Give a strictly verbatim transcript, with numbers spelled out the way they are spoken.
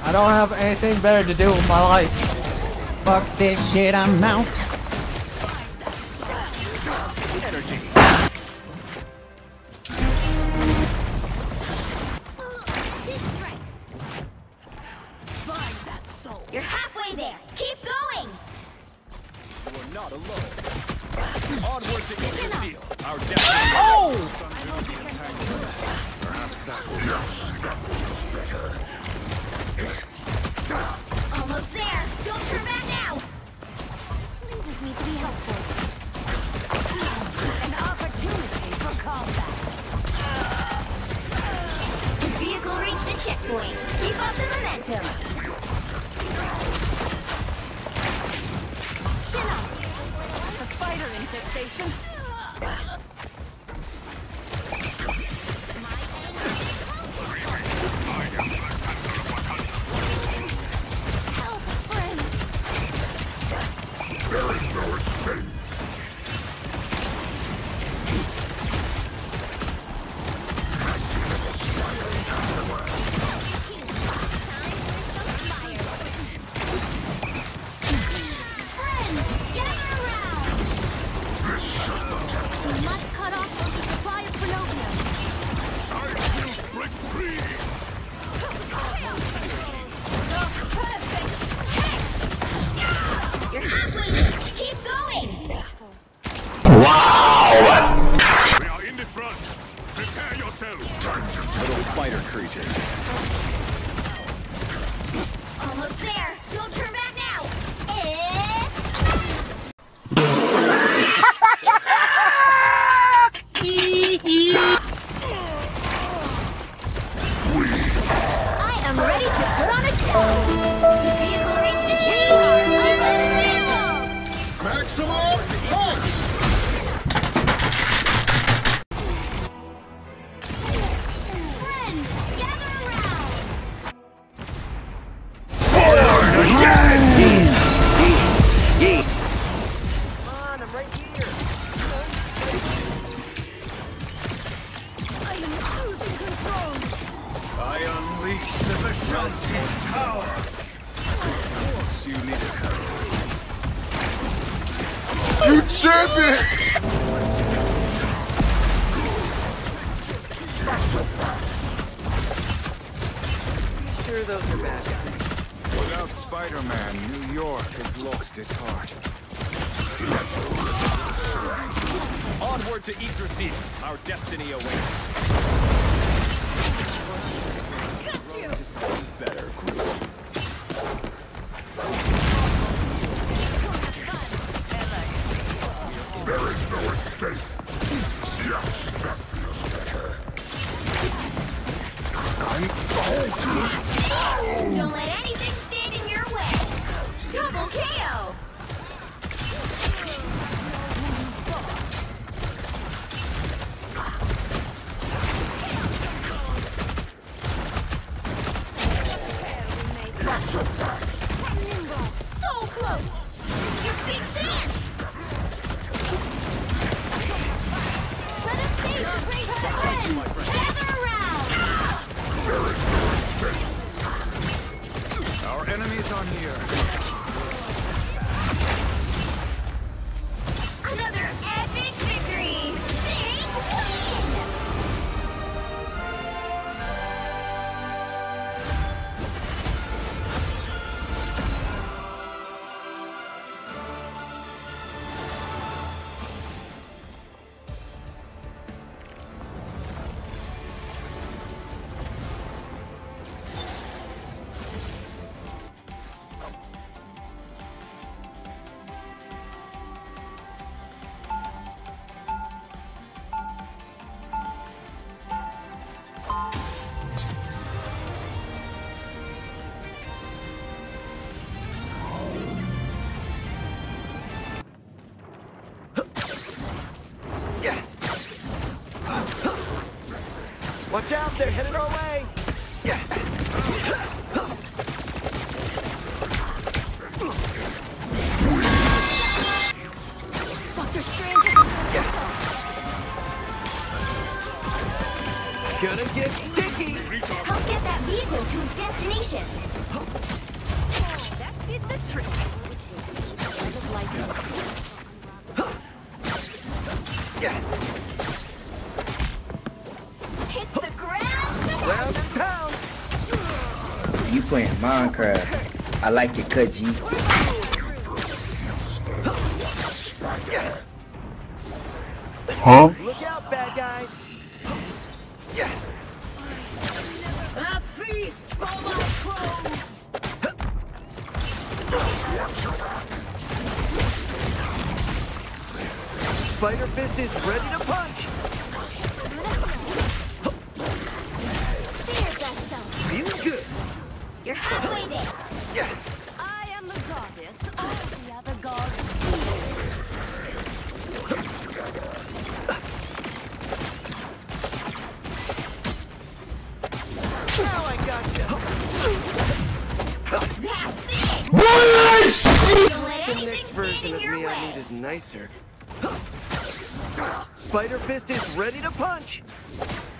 I don't have anything better to do with my life. Fuck this shit, I'm out. Energy. You're halfway there. Keep going. You are not alone. Onward to Yggdrasil. Our destiny. Oh! Perhaps that will better. Almost there. Don't turn back now. Leave with me to be helpful. An opportunity for combat. The vehicle reached a checkpoint. Keep up the momentum. Chin up. A spider infestation. Help, friend. There is no escape. Little spider creature. Almost there. Don't turn back now. It's... I am ready to put on a show. The vehicle reached a checkpoint. Unbelievable. Maximum punch! Friends, gather around. I am losing control. I unleash the Vashti's power. Of course you need help. You champion! Sure those are bad guys. Without Spider-Man, New York has lost its heart. Onward to Yggdrasil. Our destiny awaits. Got you. Just be better, Groot. There is no escape. Yes, that feels better. I'm Don't let anything stand in your way. Double K O. So close. Your big chance. Let us see the great friends. Gather around. there is no escape. Our enemies are near. Another epic victory. Big win. Watch out, they're headed our way! Doctor Strange has Gonna get sticky! help get that vehicle to its destination. playing Minecraft. I like your cut, G. Huh? Look out, bad guys. A feast for my clothes. Spider Fist is ready to punch. Fear thyself. Feeling good. You're halfway there. I am the goddess. All the other gods fear. Now I got you. That's it. Don't let The anything next stand version in of your me I way. need is nicer. Spider Fist is ready to punch.